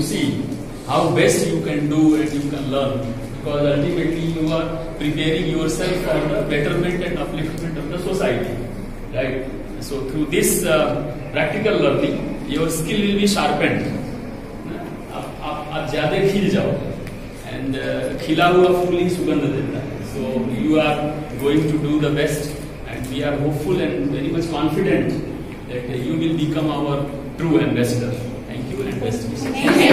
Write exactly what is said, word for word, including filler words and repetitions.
see how best you can do and you can learn, because ultimately you are preparing yourself for the betterment and upliftment of the society, right? So through this uh, practical learning, your skill will be sharpened. आप आप आप ज़्यादा खिल जाओ, and uh, खिला हुआ फूल ही सुगंध देता है. So you are going to do the best, and we are hopeful and very much confident that you will become our true ambassador. Thank you and best wishes.